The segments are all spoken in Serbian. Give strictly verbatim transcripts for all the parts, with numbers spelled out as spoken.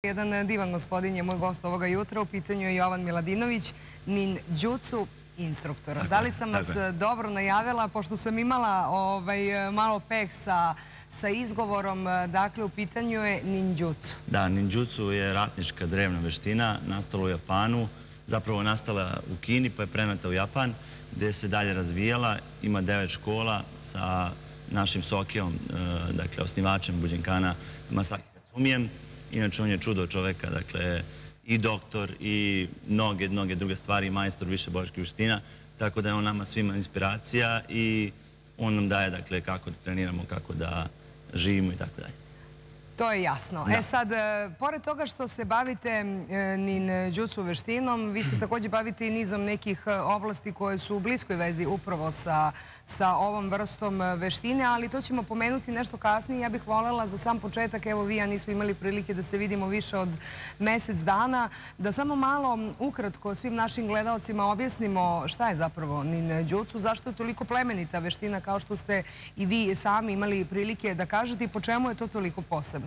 Jedan divan gospodin je moj gost ovoga jutra. U pitanju je Jovan Miladinović, ninjutsu instruktor. Da li sam vas dobro najavila, pošto sam imala malo peh sa izgovorom, dakle u pitanju je ninjutsu. Da, ninjutsu je ratnička drevna veština, nastala u Japanu, zapravo je nastala u Kini pa je preneta u Japan, gde se dalje razvijala. Ima devet škola sa našim Sokijom, dakle osnivačem Buđenkana Masaki Katsumijem. Inače, on je čudo čoveka, dakle, i doktor, i mnoge, mnoge druge stvari, majstor više borilačkih veština, tako da je on nama svima inspiracija i on nam daje, dakle, kako da treniramo, kako da živimo i tako dalje. To je jasno. E sad, pored toga što se bavite ninjutsu veštinom, vi se također bavite i nizom nekih oblasti koje su u bliskoj vezi upravo sa ovom vrstom veštine, ali to ćemo pomenuti nešto kasnije. Ja bih voljela za sam početak, evo vi, ja nismo imali prilike da se vidimo više od mesec dana, da samo malo ukratko svim našim gledalcima objasnimo šta je zapravo ninjutsu, zašto je toliko plemenita veština kao što ste i vi sami imali prilike da kažete i po čemu je to toliko posebno.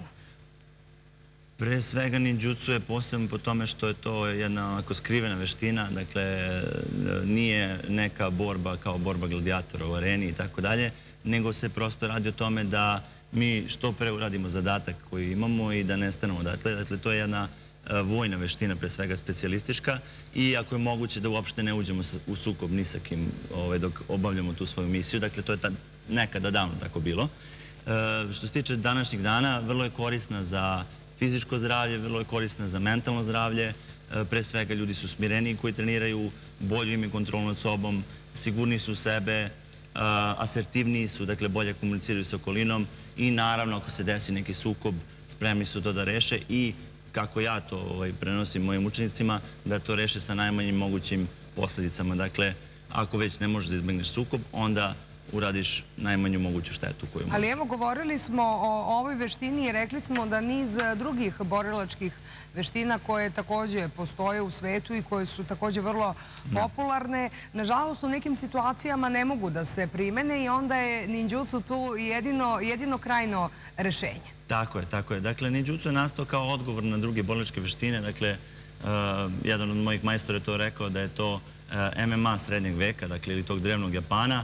Pre svega, ninjutsu je posebno po tome što je to jedna onako skrivena veština, dakle, nije neka borba kao borba gladijatora u areni i tako dalje, nego se prosto radi o tome da mi što pre uradimo zadatak koji imamo i da nestanemo odatle. Dakle, to je jedna vojna veština, pre svega specijalistička, i ako je moguće da uopšte ne uđemo u sukob ni sa kim dok obavljamo tu svoju misiju. Dakle, to je nekada davno tako bilo. Što se tiče današnjeg dana, vrlo je korisna za fizičko zdravlje, vrlo je korisna za mentalno zdravlje. Pre svega, ljudi su smireniji koji treniraju, bolju imaju kontrolu nad sobom, sigurniji su u sebe, asertivniji su, dakle, bolje komuniciraju s okolinom i naravno, ako se desi neki sukob, spremni su to da reše i, kako ja to prenosim mojim učenicima, da to reše sa najmanjim mogućim posledicama. Dakle, ako već ne možeš da izbegneš sukob, onda uradiš najmanju moguću štetu koju možeš. Ali evo, govorili smo o ovoj veštini i rekli smo da niz drugih borilačkih veština koje također postoje u svetu i koje su također vrlo popularne, nažalost u nekim situacijama ne mogu da se primene i onda je ninjutsu tu jedino krajno rešenje. Tako je, tako je. Dakle, ninjutsu je nastao kao odgovor na druge borilačke veštine. Dakle, jedan od mojih majstora je to rekao da je to em em a srednjeg veka, dakle, ili tog drevnog Japana.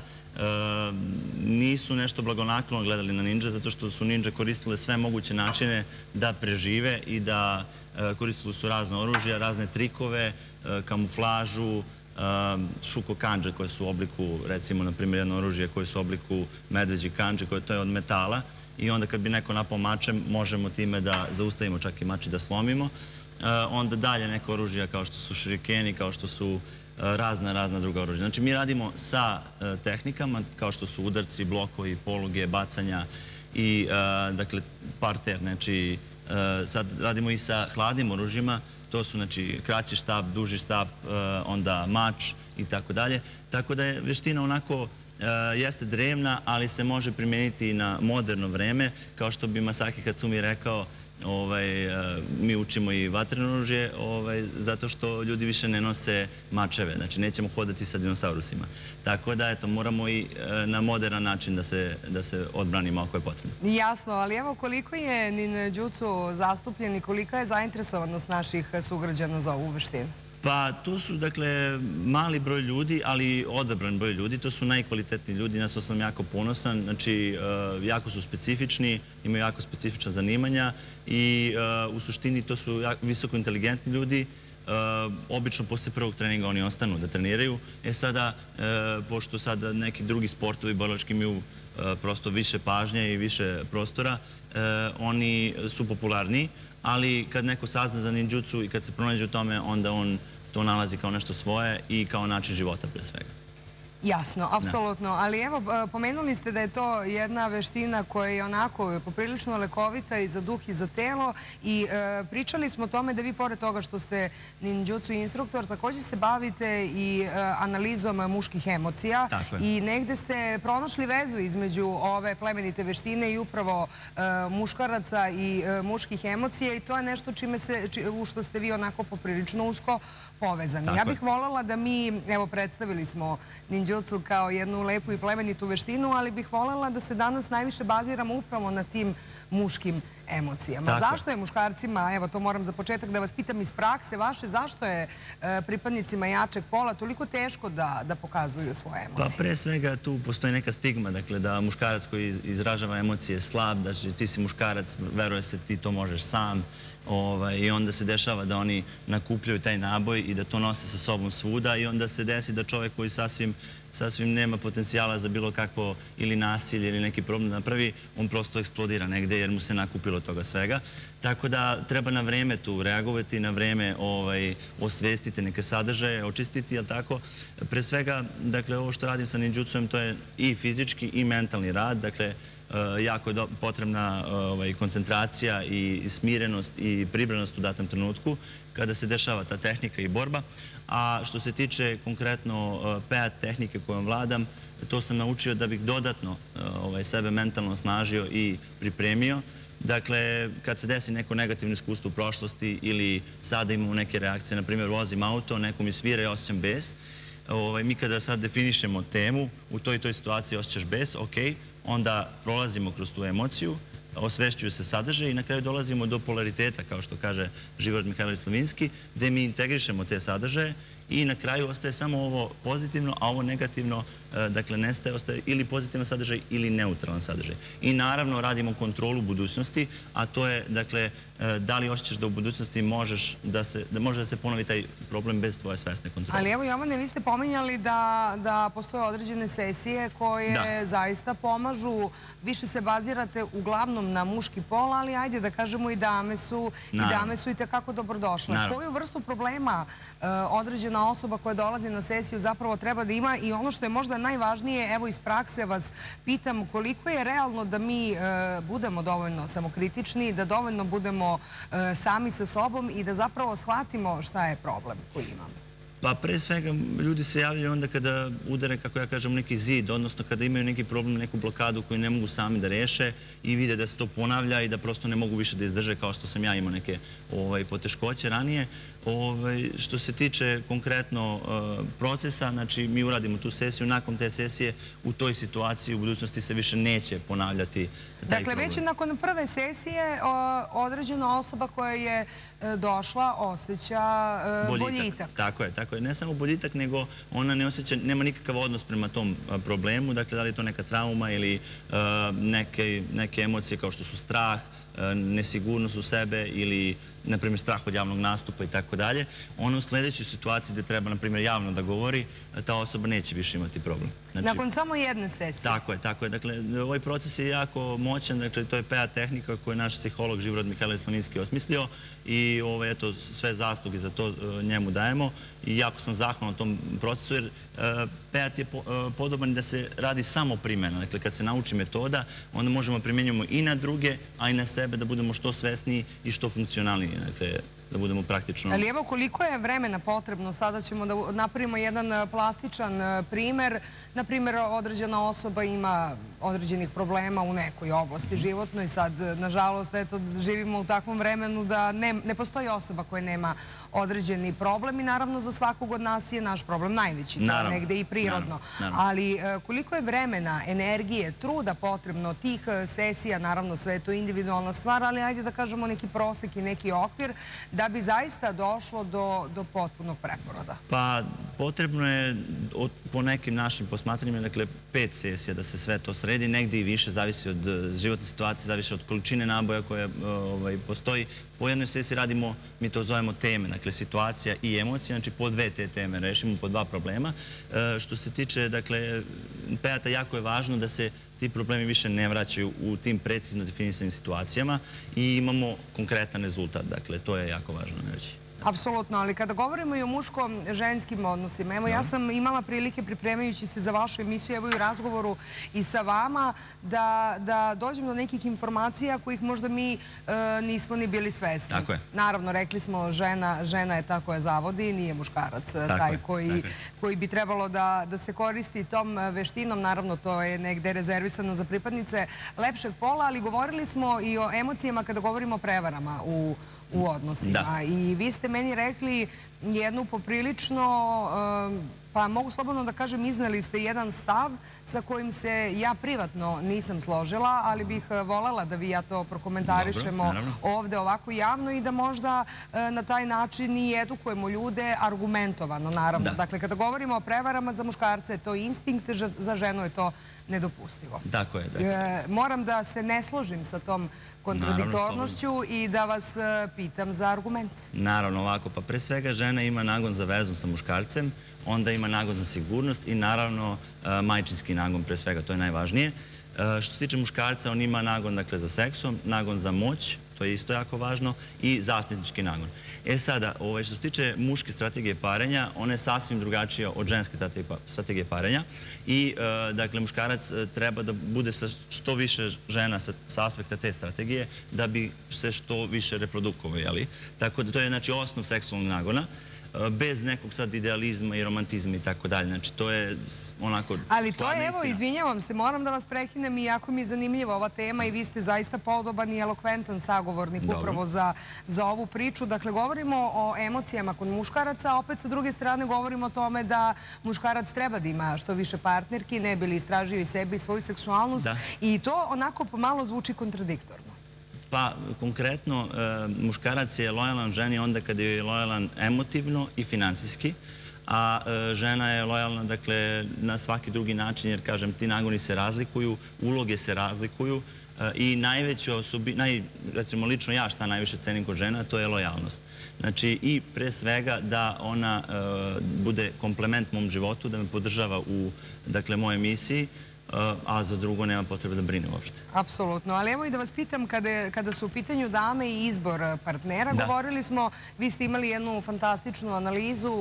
Nisu nešto blagonaklono gledali na ninja, zato što su ninja koristile sve moguće načine da prežive i da koristili su razne oružja, razne trikove, kamuflažu, shuko kanđe koje su u obliku, recimo, na primjer, jedno oružje koje su u obliku medveđi kanđe, koje to je od metala, i onda kad bi neko napao mačem, možemo time da zaustavimo čak i mač i da slomimo. Onda dalje neko oružja kao što su šurikeni, kao što su razna, razna druga oružja. Znači, mi radimo sa tehnikama kao što su udarci, blokovi, poluge, bacanja i, dakle, parter. Znači, sad radimo i sa hladnim oružjima. To su, znači, kraći štap, duži štap, onda mač i tako dalje. Tako da je veština onako jeste drevna, ali se može primijeniti i na moderno vreme. Kao što bi Masaki Katsumi rekao, mi učimo i vatreno oružje zato što ljudi više ne nose mačeve. Znači, nećemo hodati sa dinosaurusima. Tako da, eto, moramo i na modern način da se odbranimo ako je potrebno. Jasno, ali evo koliko je ninjutsu zastupljen i kolika je zainteresovanost naših sugrađana za ovu veštinu? Pa, to su, dakle, mali broj ljudi, ali odabran broj ljudi. To su najkvalitetniji ljudi, na to sam jako ponosan. Znači, jako su specifični, imaju jako specifična zanimanja i u suštini to su visoko inteligentni ljudi. Obično posle prvog treninga oni ostanu da treniraju. E sada, pošto sada neki drugi sportovi borilački imaju prosto više pažnje i više prostora, oni su popularniji, ali kad neko sazna za ninjutsu i kad se pronađe u tome, onda on to nalazi kao nešto svoje i kao način života pre svega. Jasno, apsolutno. Ali evo, pomenuli ste da je to jedna veština koja je onako poprilično lekovita i za duh i za telo i pričali smo o tome da vi, pored toga što ste ninjutsu instruktor, također se bavite i analizom muških emocija i negde ste pronašli vezu između ove plemenite veštine i upravo muškaraca i muških emocija i to je nešto u što ste vi onako poprilično usko povezani. Ja bih voljela da mi, evo, predstavili smo ninjutsu kao jednu lepu i plemenitu veštinu, ali bih voljela da se danas najviše baziramo upravo na tim muškim emocijama. Zašto je muškarcima, evo to moram za početak da vas pitam iz prakse vaše, zašto je pripadnicima jačeg pola toliko teško da pokazuju svoje emocije? Pa pre svega tu postoji neka stigma, dakle da muškarac koji izražava emocije je slab, da ti si muškarac, veruje se ti to možeš sam i onda se dešava da oni nakupljaju taj naboj i da to nose sa sobom svuda i onda se desi da čovjek koji sasvim sasvim nema potencijala za bilo kakvo ili nasilje ili neki problem da napravi, on prosto eksplodira negde jer mu se nakupilo toga svega. Tako da treba na vreme tu reagovati, na vreme osvestiti neke sadržaje, očistiti, jel tako? Pre svega, dakle, ovo što radim sa ninjutsujem, to je i fizički i mentalni rad, dakle, jako je potrebna koncentracija i smirenost i pribranost u datom trenutku kada se dešava ta tehnika i borba. A što se tiče konkretno P A T tehnike kojom vladam, to sam naučio da bih dodatno sebe mentalno osnažio i pripremio. Dakle, kad se desi neko negativno iskustvo u prošlosti ili sada imamo neke reakcije, na primjer vozim auto, neko mi svira i osjećam bes, mi kada sad definišemo temu, u toj i toj situaciji osjećaš bes, ok, onda prolazimo kroz tu emociju, osvešćuju se sadržaje i na kraju dolazimo do polariteta, kao što kaže Živojord Mihajlović Slovinski, gde mi integrišemo te sadržaje i na kraju ostaje samo ovo pozitivno, a ovo negativno, dakle, nestaje, ostaje ili pozitivan sadržaj ili neutralan sadržaj. I naravno radimo kontrolu budućnosti, a to je, dakle, da li osjećaš da u budućnosti možeš da se, da može da se ponovi taj problem bez tvoje svesne kontrole. Ali evo, Jovane, vi ste pominjali da postoje određene sesije koje zaista pomažu. Više se bazirate uglavnom na muški pol, ali ajde da kažemo i dame su i dame su i tekako dobrodošle. Koju vrstu problema određena osoba koja dolazi na sesiju zapravo treba da ima i ono što je možda najvažnije, evo iz prakse vas pitam koliko je realno da mi budemo dovoljno samokritični, da dovoljno budemo sami sa sobom i da zapravo shvatimo šta je problem koji imamo. Pa pre svega ljudi se javljaju onda kada udare, kako ja kažem, neki zid, odnosno kada imaju neki problem, neku blokadu koju ne mogu sami da reše i vide da se to ponavlja i da prosto ne mogu više da izdrže kao što sam ja imao neke poteškoće ranije. Što se tiče konkretno procesa, znači mi uradimo tu sesiju, nakon te sesije u toj situaciji u budućnosti se više neće ponavljati taj problem. Dakle, već nakon prve sesije određena osoba koja je došla osjeća boljitak. Tako je, tako je. Ne samo boljitak, nego ona ne osjeća, nema nikakav odnos prema tom problemu, dakle, da li je to neka trauma ili neke emocije kao što su strah, nesigurnost u sebe ili, na primjer, strah od javnog nastupa i tako dalje. Ona u sljedećoj situaciji gdje treba, na primjer, javno da govori, ta osoba neće više imati problem. Nakon samo jedne sesije? Tako je, tako je. Dakle, ovaj proces je jako moćan, dakle, to je P A T tehnika koju je naš psiholog Živojord Mihajlović Slovinski osmislio i eto, sve zasluge za to njemu dajemo i jako sam zahvalan na tom procesu jer P A T je podoban da se radi samo primjena. Dakle, kad se nauči metoda, onda možemo primjenjujemo i na druge, a i na sebe da budemo što svesniji i što funkcionalniji. Dakle, da budemo praktično... Ali evo koliko je vremena potrebno, sada ćemo da napravimo jedan plastičan primer. Naprimjer, određena osoba ima određenih problema u nekoj oblasti životnoj. Sad, nažalost, eto, živimo u takvom vremenu da ne postoji osoba koja nema određeni problem i naravno za svakog od nas je naš problem najveći. To je negde i prirodno. Ali koliko je vremena, energije, truda potrebno tih sesija, naravno sve je to individualna stvar, ali ajde da kažemo neki prosek i neki okvir da bi zaista došlo do potpunog preporoda? Pa potrebno je po nekim našim posmatranjima, dakle, pet sesija da se sve to sredi, negdje i više, zavisi od životne situacije, zavisi od količine naboja koja postoji. Po jednoj sesiji radimo, mi to zovemo teme, dakle, situacija i emocija, znači po dve te teme rešimo, po dva problema. Što se tiče, dakle, P A T-a jako je važno da se ti problemi više ne vraćaju u tim precizno definisanim situacijama i imamo konkretan rezultat, dakle, to je jako važno reći. Apsolutno, ali kada govorimo i o muško-ženskim odnosima, evo ja sam imala prilike pripremajući se za vašu emisiju, evo i u razgovoru i sa vama, da dođem do nekih informacija kojih možda mi nismo ni bili svesni. Tako je. Naravno, rekli smo, žena je ta koja zavodi, nije muškarac taj koji bi trebalo da se koristi tom veštinom. Naravno, to je negde rezervisano za pripadnice lepšeg pola, ali govorili smo i o emocijama kada govorimo o prevarama u u odnosima. I vi ste meni rekli jednu poprilično pa mogu slobodno da kažem, izneli ste jedan stav sa kojim se ja privatno nisam složila, ali bih voljela da vi ja to prokomentarišemo ovde ovako javno i da možda na taj način i edukujemo ljude argumentovano, naravno. Dakle, kada govorimo o prevarama za muškarce je to instinkt, za ženu je to nedopustivo. Tako je. Moram da se ne složim sa tom kontradiktornošću i da vas pitam za argument. Naravno, ovako, pa pre svega žena ima nagon za vezu sa muškarcem, onda ima nagon za sigurnost i naravno majčinski nagon pre svega, to je najvažnije. Što se tiče muškarca, on ima nagon dakle za seksom, nagon za moć, to je isto jako važno, i zaštitnički nagon. E sada, što se tiče muške strategije parenja, ona je sasvim drugačija od ženske strategije parenja i dakle muškarac treba da bude sa što više žena sa aspekta te strategije da bi se što više reprodukovao, jeli? Tako da to je znači osnov seksualnog nagona, bez nekog sad idealizma i romantizma i tako dalje. Znači, to je onako... Ali to je, evo, izvinjavam se, moram da vas prekinem i jako mi je zanimljiva ova tema i vi ste zaista podoban i elokventan sagovornik upravo za ovu priču. Dakle, govorimo o emocijama kod muškaraca, a opet sa druge strane govorimo o tome da muškarac treba da ima što više partnerki, ne bi li istražio i sebi i svoju seksualnost i to onako pomalo zvuči kontradiktorno. Pa, konkretno, muškarac je lojalan ženi onda kada je lojalan emotivno i finansijski, a žena je lojalna, dakle, na svaki drugi način, jer, kažem, ti nagoni se razlikuju, uloge se razlikuju i najveće osobi, recimo, lično ja šta najviše cenim kod žena, to je lojalnost. Znači, i pre svega da ona bude komplement mom životu, da me podržava u, dakle, mojoj misiji, a za drugo nema potrebe da brine uopšte. Apsolutno. Ali evo i da vas pitam, kada su u pitanju dame i izbor partnera, govorili smo, vi ste imali jednu fantastičnu analizu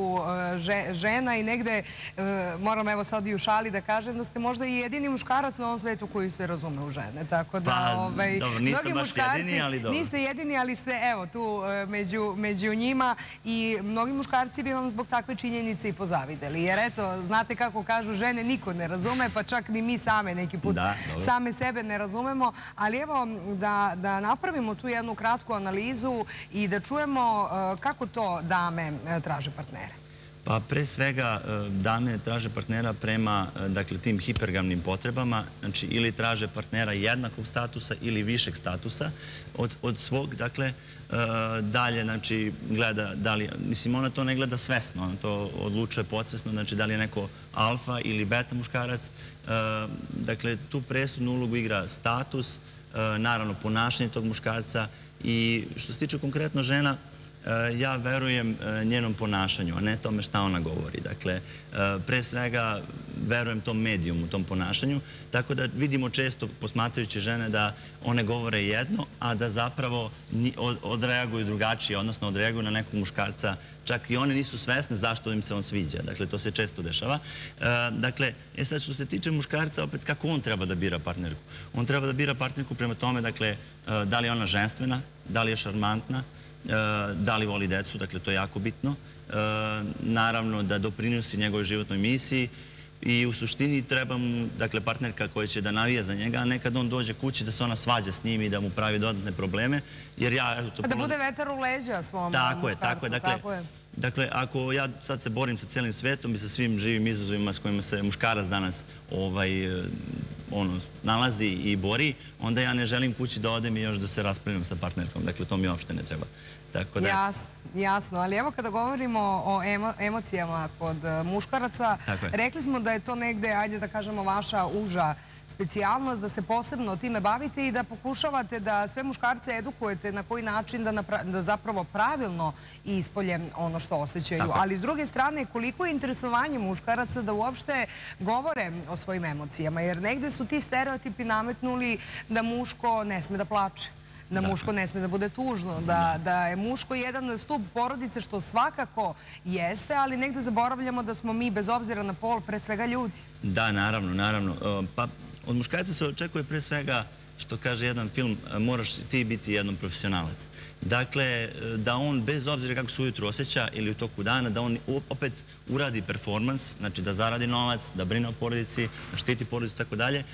žena i negde, moram evo sad i u šali da kažem, da ste možda i jedini muškarac na ovom svetu koji se razume u žene. Tako da, dobro, nisam baš jedini, ali dobro. Niste jedini, ali ste, evo, tu među njima i mnogi muškarci bi vam zbog takve činjenice i pozavideli. Jer eto, znate kako kažu, žene niko ne razume, pa čak ni mi same neki put same sebe ne razumemo, ali evo da napravimo tu jednu kratku analizu i da čujemo kako to dame traže partnere. Pa pre svega dame traže partnera prema tim hipergamnim potrebama, znači ili traže partnera jednakog statusa ili višeg statusa od svog, dakle dalje, znači, gleda da li, mislim, ona to ne gleda svesno, ona to odlučuje podsvesno, znači da li je neko alfa ili beta muškarac. Dakle, tu presudnu ulogu igra status, naravno ponašanje tog muškarca i što se tiče konkretno žena, ja verujem njenom ponašanju, a ne tome šta ona govori. Dakle, pre svega verujem tom medijumu, tom ponašanju, tako da vidimo često posmatrajući žene da one govore jedno, a da zapravo odreaguju drugačije, odnosno odreaguju na nekog muškarca, čak i one nisu svesne zašto im se on sviđa. Dakle, to se često dešava. Dakle, e sad što se tiče muškarca, opet kako on treba da bira partnerku? On treba da bira partnerku prema tome, dakle, da li je ona ženstvena, da li je šarmantna, da li voli decu, dakle to je jako bitno. Naravno da doprinosi njegovoj životnoj misiji i u suštini treba mu, dakle, partnerka koja će da navija za njega, a nekad on dođe kući da se ona svađa s njim i da mu pravi dodatne probleme, jer ja... Da bude vetar u leđa svom muškarcu. Tako je, tako je. Dakle, ako ja sad se borim sa celim svetom i sa svim živim izazovima s kojima se muškarac danas nalazi i bori, onda ja ne želim kući da odem i još da se raspravljam sa partnerkom. Dakle, to mi uopšte ne treba. Jasno, jasno. Ali evo kada govorimo o emocijama kod muškaraca, rekli smo da je to negde, ajde da kažemo, vaša uža specijalnost, da se posebno time bavite i da pokušavate da sve muškarce edukujete na koji način da zapravo pravilno ispolje ono što osjećaju. Ali s druge strane, koliko je interesovanje muškaraca da uopšte govore o svojim emocijama, jer negde su ti stereotipi nametnuli da muško ne sme da plače, da muško ne sme da bude tužno, da je muško jedan stup porodice, što svakako jeste, ali negde zaboravljamo da smo mi, bez obzira na pol, pre svega ljudi. Da, naravno, naravno. Pa od muškarca se očekuje pre svega, što kaže jedan film, moraš ti biti jednom profesionalac. Dakle, da on, bez obzira kako se ujutru osjeća ili u toku dana, da on opet uradi performans, znači da zaradi novac, da brine o porodici, da štiti porodicu i tako dalje.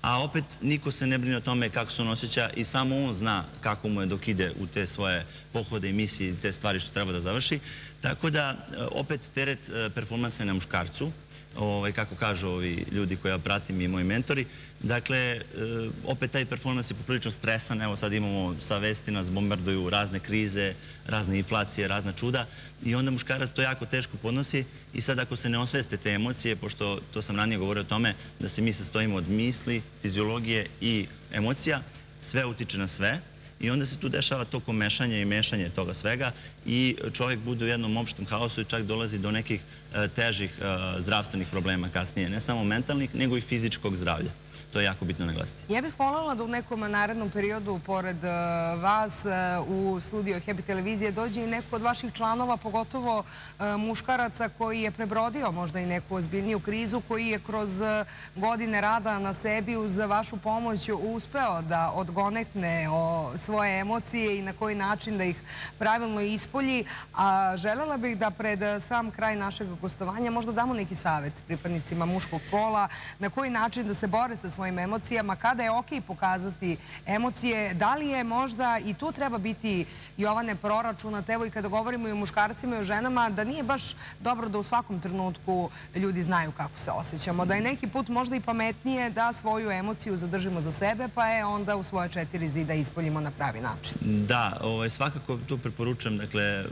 a opet niko se ne brine o tome kako se on osjeća i samo on zna kako mu je dok ide u te svoje pohode i misije i te stvari što treba da završi. Tako da, opet, teret performansa na muškarcu, kako kažu ovi ljudi koje ja pratim i moji mentori. Dakle, opet taj performans je poprilično stresan. Evo sad imamo sa vesti nas bombarduju razne krize, razne inflacije, razna čuda i onda muškarac to jako teško podnosi i sad ako se ne osveste te emocije, pošto to sam ranije govorio o tome da se mi sastojimo od misli, fiziologije i emocija, sve utiče na sve. I onda se tu dešava to komešanje i mešanje toga svega i čovjek bude u jednom opštem haosu i čak dolazi do nekih težih zdravstvenih problema kasnije. Ne samo mentalnih, nego i fizičkog zdravlja. To je jako bitno naglasiti. Ja bih voljela da u nekom narednom periodu, pored vas, u studio Happy televizije dođe i neko od vaših članova, pogotovo muškaraca koji je prebrodio možda i neku ozbiljniju krizu, koji je kroz godine rada na sebi uz vašu pomoć uspeo da odgonetne svoje emocije i na koji način da ih pravilno ispolji. A želela bih da pred sam kraj našeg gostovanja možda damo neki savjet pripadnicima muškog pola, na koji način da se bore sa svojim emocijama, kada je okej pokazati emocije, da li je možda, i tu treba biti, Jovane, proračunat, evo i kada govorimo i o muškarcima i o ženama, da nije baš dobro da u svakom trenutku ljudi znaju kako se osjećamo, da je neki put možda i pametnije da svoju emociju zadržimo za sebe, pa je onda u svoje četiri zida ispoljimo na pravi način. Da, svakako tu preporučujem, dakle,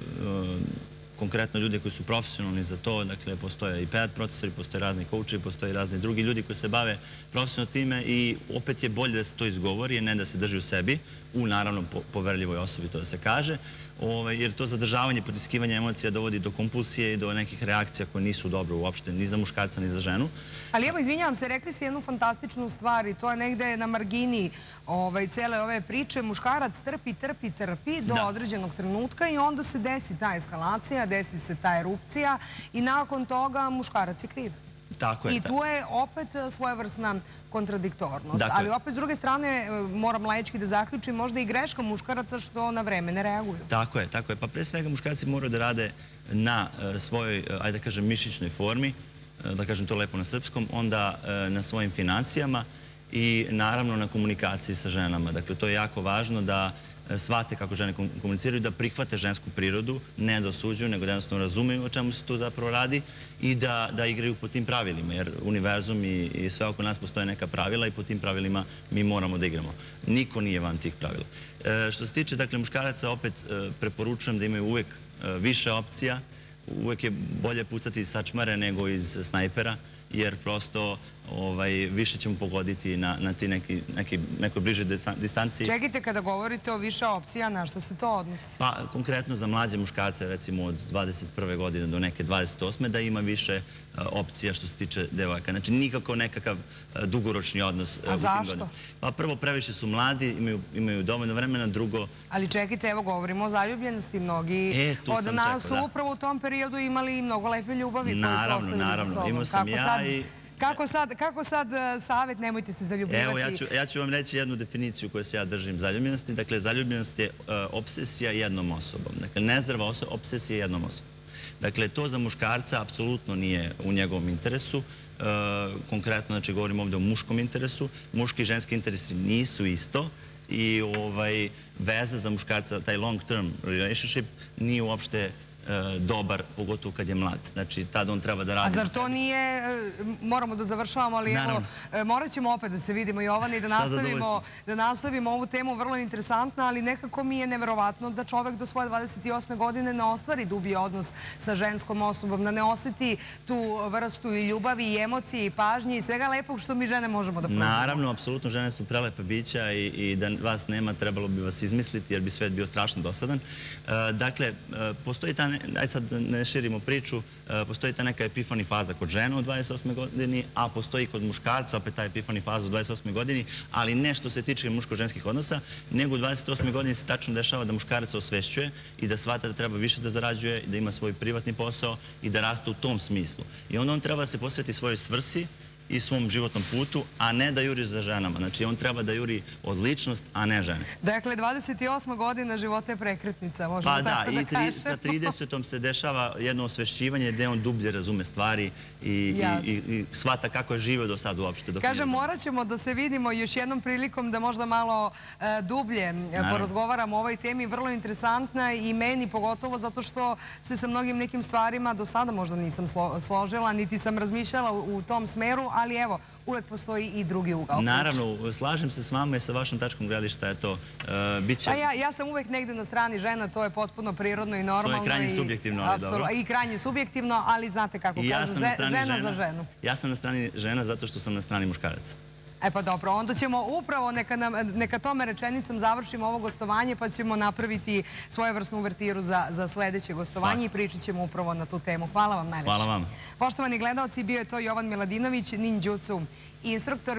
konkretno ljude koji su profesionalni za to, dakle, postoje i P E D profesori, postoje razni koučevi, postoje razni drugi ljudi koji se bave profesionalno time i opet je bolje da se to izgovori, a ne da se drži u sebi, u naravno poverljivoj osobi to da se kaže, jer to zadržavanje i potiskivanje emocija dovodi do kompulsije i do nekih reakcija koje nisu dobre uopšte, ni za muškarca, ni za ženu. Ali evo, izvinjavam se, rekli ste jednu fantastičnu stvar i to je negde na margini cele ove priče. Muškarac trpi, trpi, trpi do određenog trenutka i onda se desi ta eskalacija, desi se ta erupcija i nakon toga muškarac je kriv. I tu je opet svojevrsna kontradiktornost. Ali opet, s druge strane, moram laički da zaključim, možda i greška muškaraca što na vreme ne reaguju. Tako je, tako je. Pa pre svega muškarci moraju da rade na svojoj, ajde da kažem, mišićnoj formi, da kažem to lepo na srpskom, onda na svojim finansijama i naravno na komunikaciji sa ženama. Dakle, to je jako važno da shvate kako žene komuniciraju, da prihvate žensku prirodu, ne da osuđuju, nego da jednostavno razumeju o čemu se tu zapravo radi i da igraju po tim pravilima, jer univerzum i sve oko nas postoje neka pravila i po tim pravilima mi moramo da igramo. Niko nije van tih pravila. Što se tiče, dakle, muškaraca, opet preporučujem da imaju uvek više opcija, uvek je bolje pucati iz sačmare nego iz snajpera, jer prosto više ćemo pogoditi na ti nekoj bliže distanciji. Čekajte, kada govorite o više opcija, na što se to odnosi? Pa, konkretno za mlađe muškarce, recimo od dvadeset prve godine do neke dvadeset osme, da ima više opcija što se tiče devojaka. Znači, nikako nekakav dugoročni odnos. A zašto? Pa, prvo, previše su mladi, imaju dovoljno vremena, drugo... Ali čekajte, evo, govorimo o zaljubljenosti. Mnogi od nas su upravo u tom periodu imali mnogo lepe ljubavi koje su ostavili za sobom. Imao sam ja i... Kako sad savjet, nemojte se zaljubljivati? Evo, ja ću vam reći jednu definiciju koju se ja držim zaljubljenosti. Dakle, zaljubljenost je obsesija jednom osobom. Dakle, nezdrava osoba, obsesija jednom osobom. Dakle, to za muškarca apsolutno nije u njegovom interesu. Konkretno, znači, govorimo ovdje o muškom interesu. Muški i ženski interesi nisu isto i veza za muškarca, taj long term relationship, nije uopšte dobar, pogotovo kad je mlad. Znači, tada on treba da radi. A zar to nije, moramo da završavamo, ali evo, morat ćemo opet da se vidimo, Jovana, i da nastavimo ovu temu, vrlo interesantna, ali nekako mi je neverovatno da čovek do svoje dvadeset osme godine ne ostvari dublji odnos sa ženskom osobom, da ne oseti tu vrstu i ljubavi i emocije i pažnje i svega lepog što mi žene možemo da pružimo. Naravno, apsolutno, žene su prelepe bića i da vas nema, trebalo bi vas izmisliti, jer bi svet bio strašno dosadan. Dakle, postoji ta ajde sad ne širimo priču, postoji ta neka epifani faza kod žena u dvadeset osmoj godini, a postoji kod muškarca opet ta epifani faza u dvadeset osmoj godini, ali ne što se tiče muško-ženskih odnosa, nego u dvadeset osmoj godini se tačno dešava da muškarac se osvešćuje i da shvata da treba više da zarađuje, da ima svoj privatni posao i da raste u tom smislu. I onda on treba da se posveti svojoj svrsi i svom životnom putu, a ne da juri za ženama. Znači, on treba da juri od ličnost, a ne žene. Dakle, dvadeset osma godina života je prekretnica, možemo Pa da, tako da i kažemo. sa tridesetom se dešava jedno osvešćivanje gde on dublje razume stvari i shvata kako je živeo do sad uopšte. Kažem, morat ćemo da se vidimo još jednom prilikom da možda malo dublje porazgovaramo o ovoj temi. Vrlo interesantna i meni pogotovo zato što se sa mnogim nekim stvarima do sada možda nisam složila, niti sam razmišljala u tom smeru, ali evo, uvek postoji i drugi ugao. Naravno, slažem se s vama i sa vašom tačkom gledišta, eto, bit će... Ja sam uvek negde na strani žena, to je potpuno prirodno i normalno. To je krajnje subjektivno, ali dobro. I krajnje subjektivno, ali znate kako kažu, žena za ženu. Ja sam na strani žena zato što sam na strani muškaraca. E pa dobro, onda ćemo upravo, neka tome rečenicom završimo ovo gostovanje, pa ćemo napraviti svojevrsnu uvertiru za sledeće gostovanje i pričat ćemo upravo na tu temu. Hvala vam najlepše. Hvala vam. Poštovani gledalci, bio je to Jovan Miladinović, ninjutsu instruktor.